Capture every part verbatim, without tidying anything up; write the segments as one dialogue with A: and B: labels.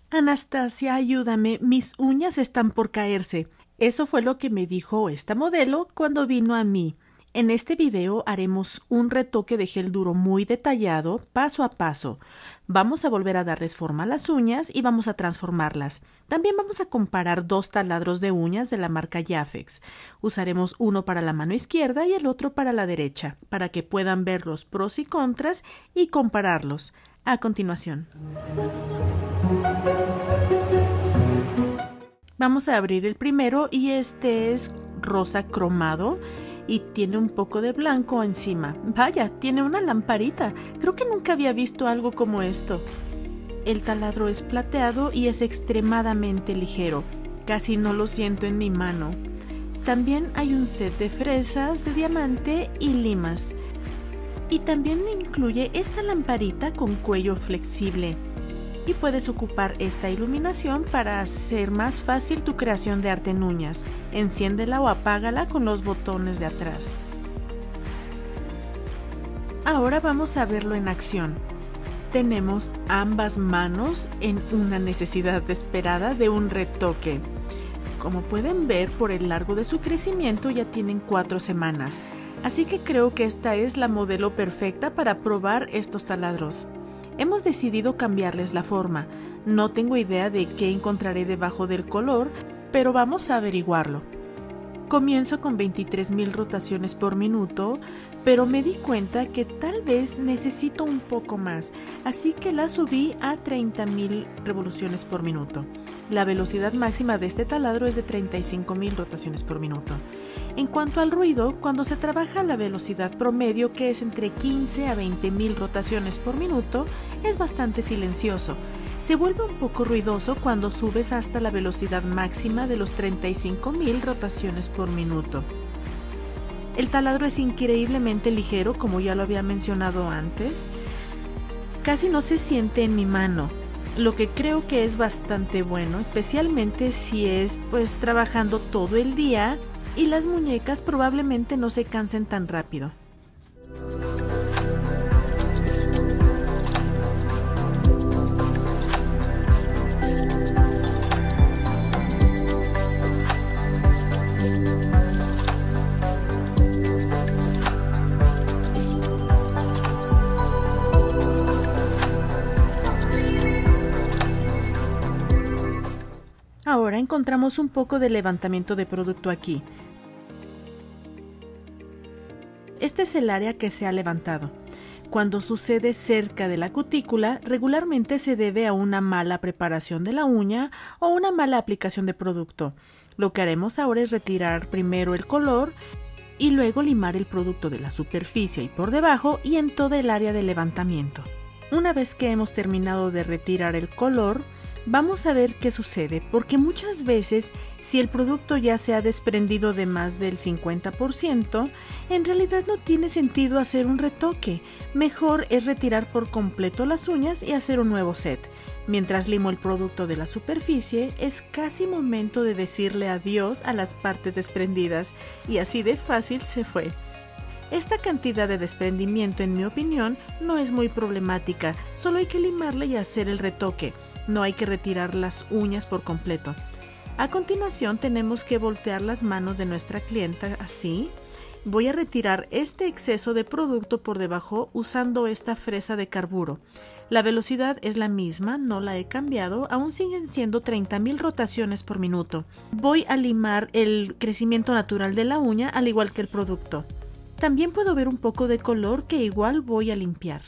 A: Anastasia, ayúdame, mis uñas están por caerse. Eso fue lo que me dijo esta modelo cuando vino a mí. En este video haremos un retoque de gel duro muy detallado, paso a paso. Vamos a volver a darles forma a las uñas y vamos a transformarlas. También vamos a comparar dos taladros de uñas de la marca Jaffex. Usaremos uno para la mano izquierda y el otro para la derecha, para que puedan ver los pros y contras y compararlos. A continuación. Vamos a abrir el primero y este es rosa cromado y tiene un poco de blanco encima. Vaya, tiene una lamparita. Creo que nunca había visto algo como esto. El taladro es plateado y es extremadamente ligero. Casi no lo siento en mi mano. También hay un set de fresas de diamante y limas. Y también incluye esta lamparita con cuello flexible. Y puedes ocupar esta iluminación para hacer más fácil tu creación de arte en uñas. Enciéndela o apágala con los botones de atrás. Ahora vamos a verlo en acción. Tenemos ambas manos en una necesidad desesperada de un retoque. Como pueden ver, por el largo de su crecimiento ya tienen cuatro semanas. Así que creo que esta es la modelo perfecta para probar estos taladros. Hemos decidido cambiarles la forma. No tengo idea de qué encontraré debajo del color, pero vamos a averiguarlo. Comienzo con veintitrés mil rotaciones por minuto, pero me di cuenta que tal vez necesito un poco más, así que la subí a treinta mil revoluciones por minuto. La velocidad máxima de este taladro es de treinta y cinco mil rotaciones por minuto. En cuanto al ruido, cuando se trabaja a la velocidad promedio, que es entre quince a veinte mil rotaciones por minuto, es bastante silencioso. Se vuelve un poco ruidoso cuando subes hasta la velocidad máxima de los treinta y cinco mil rotaciones por minuto. El taladro es increíblemente ligero, como ya lo había mencionado antes. Casi no se siente en mi mano, lo que creo que es bastante bueno, especialmente si es pues trabajando todo el día y las muñecas probablemente no se cansen tan rápido. Ahora encontramos un poco de levantamiento de producto aquí. Este es el área que se ha levantado. Cuando sucede cerca de la cutícula, regularmente se debe a una mala preparación de la uña o una mala aplicación de producto. Lo que haremos ahora es retirar primero el color y luego limar el producto de la superficie y por debajo y en toda el área de levantamiento. Una vez que hemos terminado de retirar el color, vamos a ver qué sucede, porque muchas veces, si el producto ya se ha desprendido de más del cincuenta por ciento, en realidad no tiene sentido hacer un retoque. Mejor es retirar por completo las uñas y hacer un nuevo set. Mientras limo el producto de la superficie, es casi momento de decirle adiós a las partes desprendidas, y así de fácil se fue. Esta cantidad de desprendimiento, en mi opinión, no es muy problemática, solo hay que limarla y hacer el retoque. No hay que retirar las uñas por completo. A continuación tenemos que voltear las manos de nuestra clienta así. Voy a retirar este exceso de producto por debajo usando esta fresa de carburo. La velocidad es la misma, no la he cambiado, aún siguen siendo treinta mil rotaciones por minuto. Voy a limar el crecimiento natural de la uña al igual que el producto. También puedo ver un poco de color que igual voy a limpiar.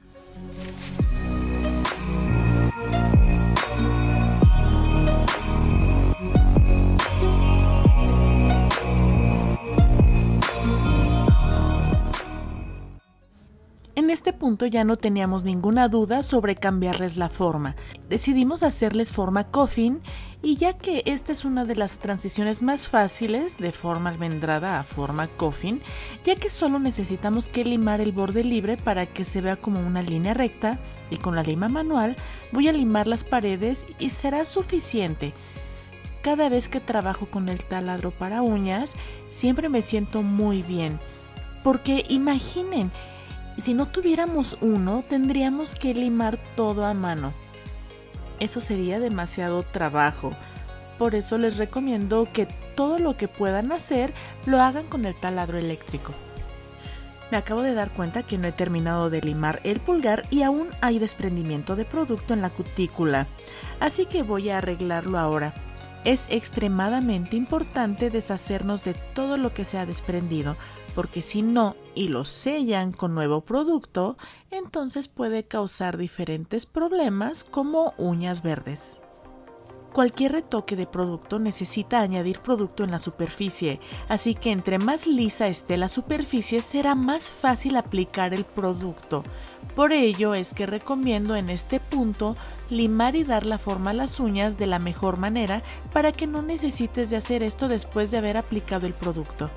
A: En este punto ya no teníamos ninguna duda sobre cambiarles la forma. Decidimos hacerles forma coffin y ya que esta es una de las transiciones más fáciles de forma almendrada a forma coffin, ya que solo necesitamos que limar el borde libre para que se vea como una línea recta y con la lima manual voy a limar las paredes y será suficiente. Cada vez que trabajo con el taladro para uñas siempre me siento muy bien, porque imaginen, si no tuviéramos uno, tendríamos que limar todo a mano. Eso sería demasiado trabajo. Por eso les recomiendo que todo lo que puedan hacer lo hagan con el taladro eléctrico. Me acabo de dar cuenta que no he terminado de limar el pulgar y aún hay desprendimiento de producto en la cutícula, así que voy a arreglarlo ahora. Es extremadamente importante deshacernos de todo lo que se ha desprendido, porque si no y lo sellan con nuevo producto, entonces puede causar diferentes problemas como uñas verdes. Cualquier retoque de producto necesita añadir producto en la superficie, así que entre más lisa esté la superficie será más fácil aplicar el producto. Por ello es que recomiendo en este punto limar y dar la forma a las uñas de la mejor manera para que no necesites de hacer esto después de haber aplicado el producto.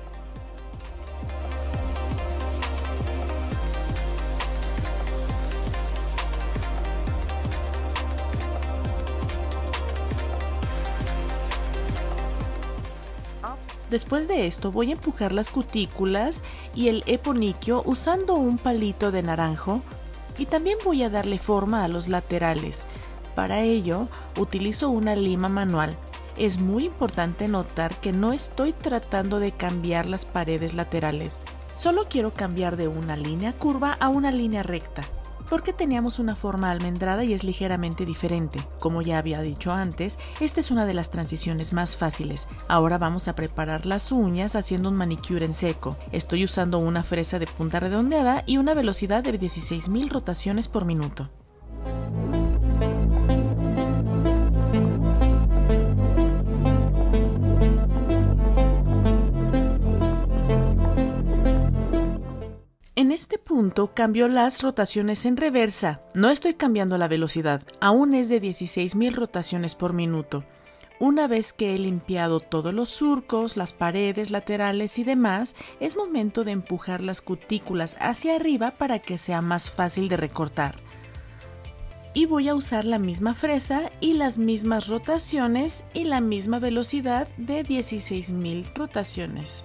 A: Después de esto voy a empujar las cutículas y el eponiquio usando un palito de naranjo y también voy a darle forma a los laterales. Para ello utilizo una lima manual. Es muy importante notar que no estoy tratando de cambiar las paredes laterales, solo quiero cambiar de una línea curva a una línea recta, porque teníamos una forma almendrada y es ligeramente diferente. Como ya había dicho antes, esta es una de las transiciones más fáciles. Ahora vamos a preparar las uñas haciendo un manicure en seco. Estoy usando una fresa de punta redondeada y una velocidad de dieciséis mil rotaciones por minuto. En este punto cambio las rotaciones en reversa, no estoy cambiando la velocidad, aún es de dieciséis mil rotaciones por minuto. Una vez que he limpiado todos los surcos, las paredes laterales y demás, es momento de empujar las cutículas hacia arriba para que sea más fácil de recortar. Y voy a usar la misma fresa y las mismas rotaciones y la misma velocidad de dieciséis mil rotaciones.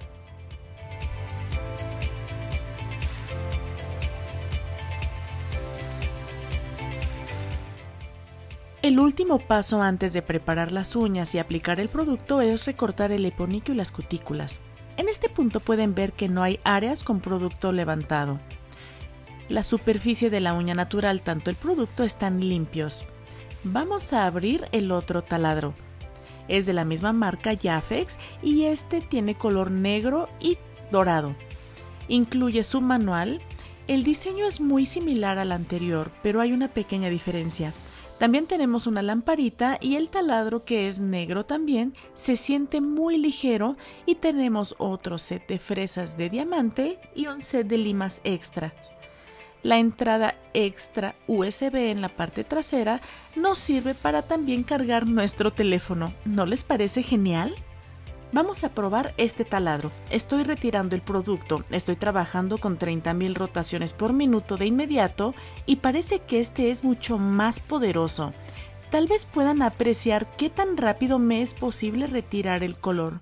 A: El último paso antes de preparar las uñas y aplicar el producto es recortar el eponiquio y las cutículas. En este punto pueden ver que no hay áreas con producto levantado. La superficie de la uña natural, tanto el producto, están limpios. Vamos a abrir el otro taladro. Es de la misma marca Jafex y este tiene color negro y dorado. Incluye su manual. El diseño es muy similar al anterior, pero hay una pequeña diferencia. También tenemos una lamparita y el taladro, que es negro también, se siente muy ligero, y tenemos otro set de fresas de diamante y un set de limas extras. La entrada extra U S B en la parte trasera nos sirve para también cargar nuestro teléfono. ¿No les parece genial? Vamos a probar este taladro. Estoy retirando el producto, estoy trabajando con treinta mil rotaciones por minuto de inmediato y parece que este es mucho más poderoso. Tal vez puedan apreciar qué tan rápido me es posible retirar el color.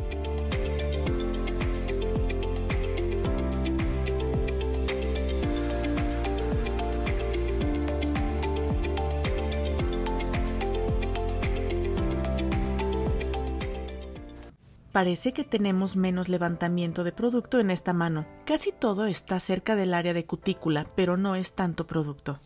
A: Parece que tenemos menos levantamiento de producto en esta mano. Casi todo está cerca del área de cutícula, pero no es tanto producto.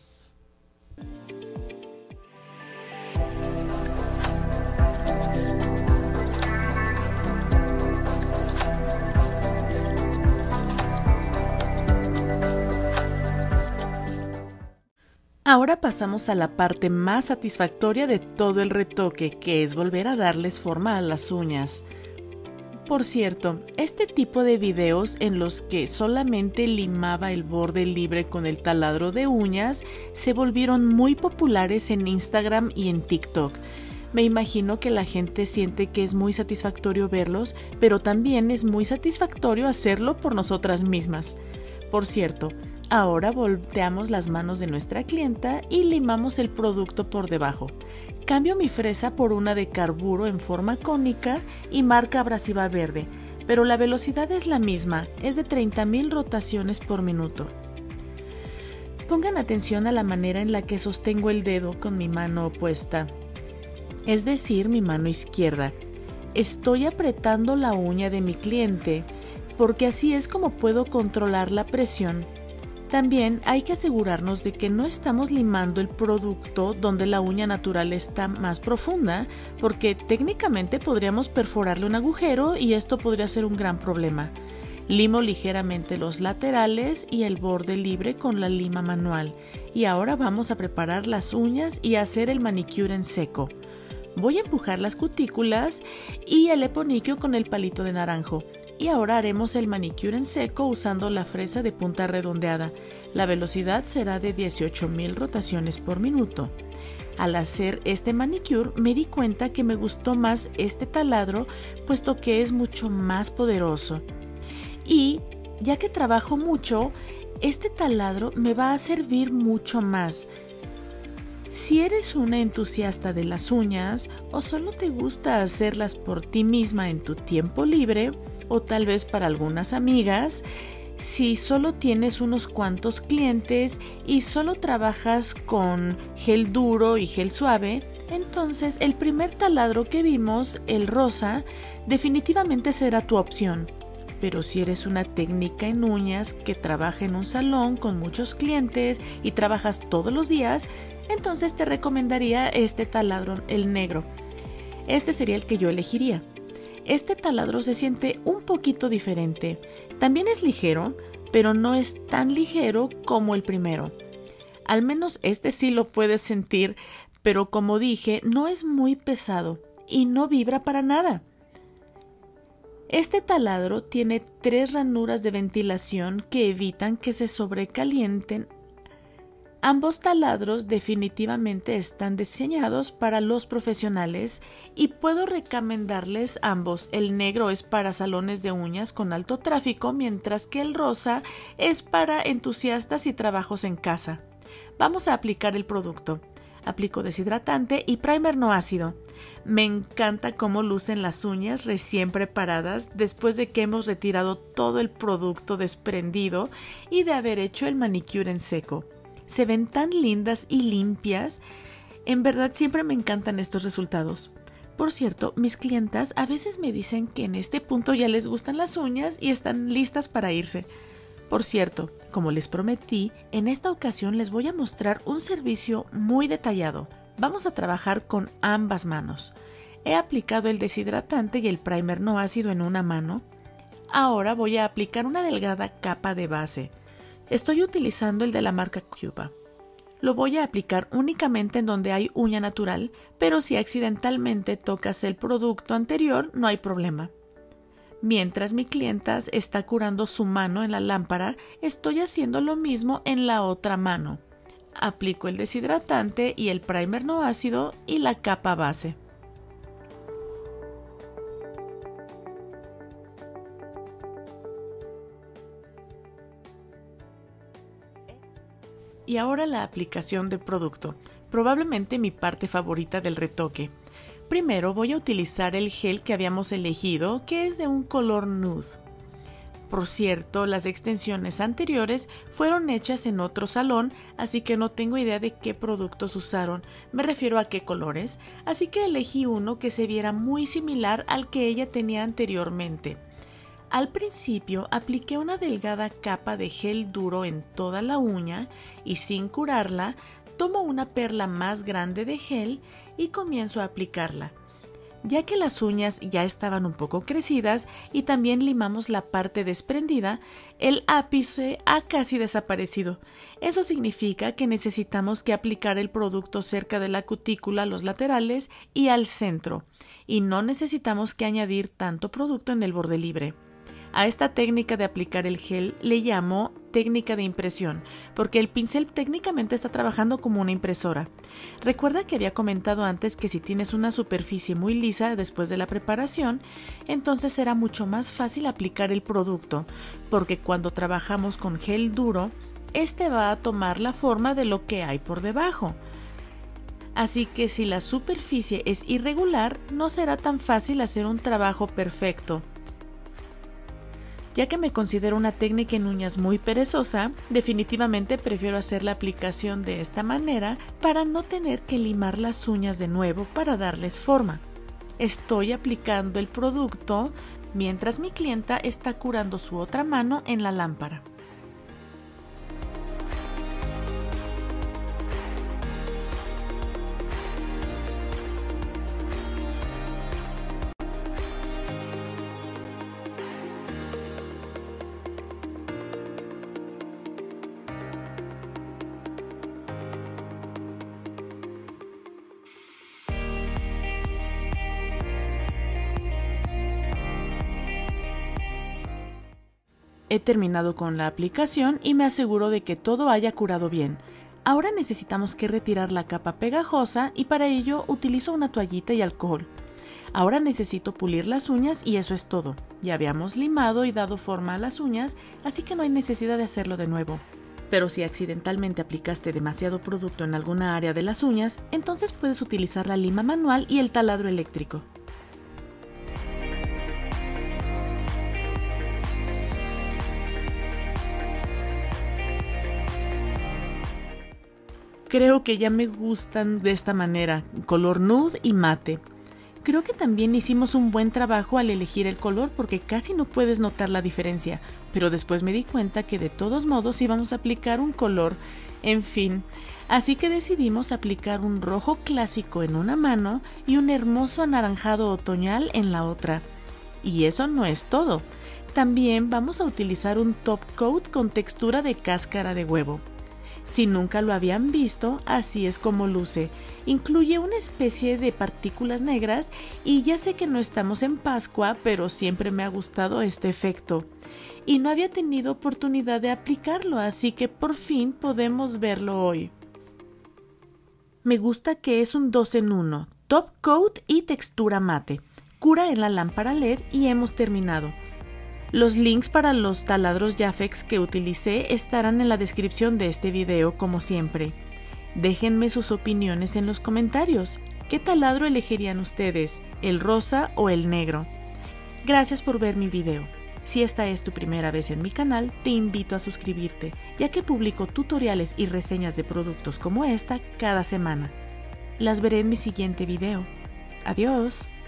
A: Ahora pasamos a la parte más satisfactoria de todo el retoque, que es volver a darles forma a las uñas. Por cierto, este tipo de videos en los que solamente limaba el borde libre con el taladro de uñas se volvieron muy populares en Instagram y en TikTok. Me imagino que la gente siente que es muy satisfactorio verlos, pero también es muy satisfactorio hacerlo por nosotras mismas. Por cierto, ahora volteamos las manos de nuestra clienta y limamos el producto por debajo. Cambio mi fresa por una de carburo en forma cónica y marca abrasiva verde, pero la velocidad es la misma, es de treinta mil rotaciones por minuto. Pongan atención a la manera en la que sostengo el dedo con mi mano opuesta, es decir, mi mano izquierda. Estoy apretando la uña de mi cliente, porque así es como puedo controlar la presión. También hay que asegurarnos de que no estamos limando el producto donde la uña natural está más profunda, porque técnicamente podríamos perforarle un agujero y esto podría ser un gran problema. Limo ligeramente los laterales y el borde libre con la lima manual. Y ahora vamos a preparar las uñas y hacer el manicure en seco. Voy a empujar las cutículas y el eponiquio con el palito de naranjo. Y ahora haremos el manicure en seco usando la fresa de punta redondeada. La velocidad será de dieciocho mil rotaciones por minuto. Al hacer este manicure me di cuenta que me gustó más este taladro, puesto que es mucho más poderoso. Y ya que trabajo mucho, este taladro me va a servir mucho más. Si eres una entusiasta de las uñas o solo te gusta hacerlas por ti misma en tu tiempo libre, o tal vez para algunas amigas, si solo tienes unos cuantos clientes y solo trabajas con gel duro y gel suave, entonces el primer taladro que vimos, el rosa, definitivamente será tu opción. Pero si eres una técnica en uñas que trabaja en un salón con muchos clientes y trabajas todos los días, entonces te recomendaría este taladro, el negro. Este sería el que yo elegiría. Este taladro se siente un poquito diferente. También es ligero, pero no es tan ligero como el primero. Al menos este sí lo puedes sentir, pero como dije, no es muy pesado y no vibra para nada. Este taladro tiene tres ranuras de ventilación que evitan que se sobrecalienten. Ambos taladros definitivamente están diseñados para los profesionales y puedo recomendarles ambos. El negro es para salones de uñas con alto tráfico, mientras que el rosa es para entusiastas y trabajos en casa. Vamos a aplicar el producto. Aplico deshidratante y primer no ácido. Me encanta cómo lucen las uñas recién preparadas después de que hemos retirado todo el producto desprendido y de haber hecho el manicure en seco. Se ven tan lindas y limpias. En verdad siempre me encantan estos resultados. Por cierto, mis clientas a veces me dicen que en este punto ya les gustan las uñas y están listas para irse. Por cierto, como les prometí, en esta ocasión les voy a mostrar un servicio muy detallado. Vamos a trabajar con ambas manos. He aplicado el deshidratante y el primer no ácido en una mano. Ahora voy a aplicar una delgada capa de base. Estoy utilizando el de la marca Cuba. Lo voy a aplicar únicamente en donde hay uña natural, pero si accidentalmente tocas el producto anterior, no hay problema. Mientras mi clienta está curando su mano en la lámpara, estoy haciendo lo mismo en la otra mano. Aplico el deshidratante y el primer no ácido y la capa base. Y ahora la aplicación del producto, probablemente mi parte favorita del retoque. Primero voy a utilizar el gel que habíamos elegido, que es de un color nude. Por cierto, las extensiones anteriores fueron hechas en otro salón, así que no tengo idea de qué productos usaron, me refiero a qué colores, así que elegí uno que se viera muy similar al que ella tenía anteriormente. Al principio apliqué una delgada capa de gel duro en toda la uña y sin curarla, tomo una perla más grande de gel y comienzo a aplicarla. Ya que las uñas ya estaban un poco crecidas y también limamos la parte desprendida, el ápice ha casi desaparecido. Eso significa que necesitamos que aplicar el producto cerca de la cutícula, los laterales y al centro, y no necesitamos que añadir tanto producto en el borde libre. A esta técnica de aplicar el gel le llamo técnica de impresión, porque el pincel técnicamente está trabajando como una impresora. Recuerda que había comentado antes que si tienes una superficie muy lisa después de la preparación, entonces será mucho más fácil aplicar el producto, porque cuando trabajamos con gel duro, este va a tomar la forma de lo que hay por debajo. Así que si la superficie es irregular, no será tan fácil hacer un trabajo perfecto. Ya que me considero una técnica en uñas muy perezosa, definitivamente prefiero hacer la aplicación de esta manera para no tener que limar las uñas de nuevo para darles forma. Estoy aplicando el producto mientras mi clienta está curando su otra mano en la lámpara. He terminado con la aplicación y me aseguro de que todo haya curado bien. Ahora necesitamos que retirar la capa pegajosa y para ello utilizo una toallita y alcohol. Ahora necesito pulir las uñas y eso es todo. Ya habíamos limado y dado forma a las uñas, así que no hay necesidad de hacerlo de nuevo. Pero si accidentalmente aplicaste demasiado producto en alguna área de las uñas, entonces puedes utilizar la lima manual y el taladro eléctrico. Creo que ya me gustan de esta manera, color nude y mate. Creo que también hicimos un buen trabajo al elegir el color porque casi no puedes notar la diferencia, pero después me di cuenta que de todos modos íbamos a aplicar un color, en fin. Así que decidimos aplicar un rojo clásico en una mano y un hermoso anaranjado otoñal en la otra. Y eso no es todo. También vamos a utilizar un top coat con textura de cáscara de huevo. Si nunca lo habían visto, así es como luce. Incluye una especie de partículas negras y ya sé que no estamos en Pascua, pero siempre me ha gustado este efecto. Y no había tenido oportunidad de aplicarlo, así que por fin podemos verlo hoy. Me gusta que es un dos en uno, top coat y textura mate. Cura en la lámpara L E D y hemos terminado. Los links para los taladros Jaffex que utilicé estarán en la descripción de este video como siempre. Déjenme sus opiniones en los comentarios. ¿Qué taladro elegirían ustedes, el rosa o el negro? Gracias por ver mi video. Si esta es tu primera vez en mi canal, te invito a suscribirte, ya que publico tutoriales y reseñas de productos como esta cada semana. Las veré en mi siguiente video. Adiós.